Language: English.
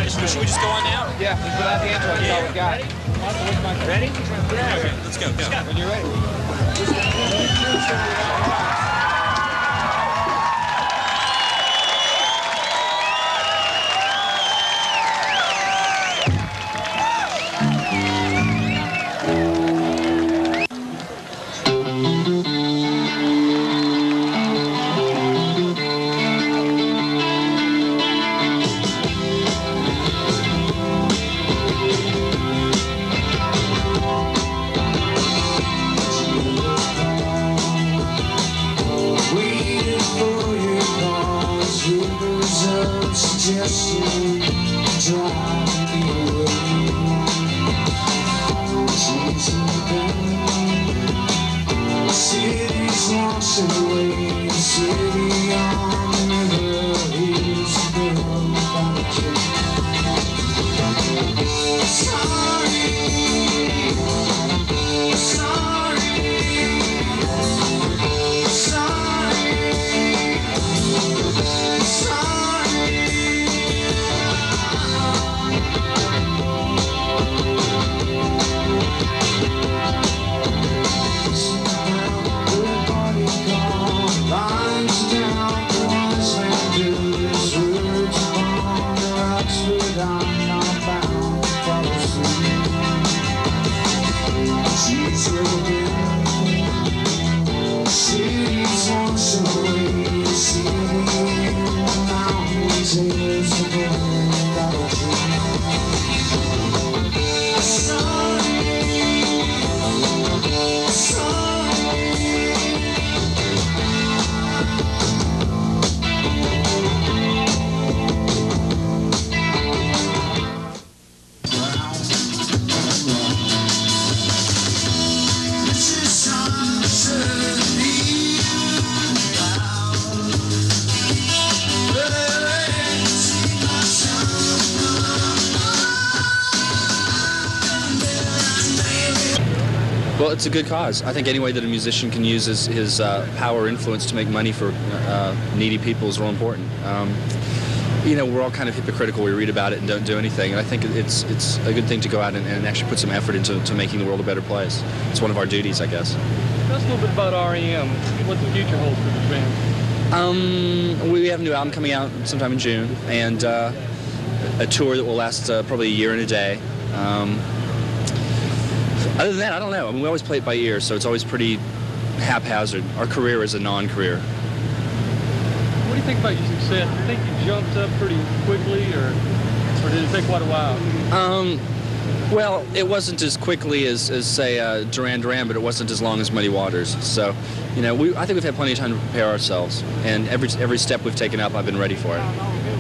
Should we just go on now? Yeah, just without the intro, that's all we got. Ready? Okay, let's go. When you're ready. Well, it's a good cause. I think any way that a musician can use his power or influence to make money for needy people is real important. You know, we're all kind of hypocritical. We read about it and don't do anything. And I think it's a good thing to go out and actually put some effort into making the world a better place. It's one of our duties, I guess. Tell us a little bit about R.E.M. What the future holds for this band. We have a new album coming out sometime in June, and a tour that will last probably a year and a day. Other than that, I don't know. I mean, we always play it by ear, so it's always pretty haphazard. Our career is a non-career. What do you think about your success? Do you think you jumped up pretty quickly, or did it take quite a while? Well, it wasn't as quickly as say, Duran Duran, but it wasn't as long as Muddy Waters. So, you know, I think we've had plenty of time to prepare ourselves, and every step we've taken up, I've been ready for it.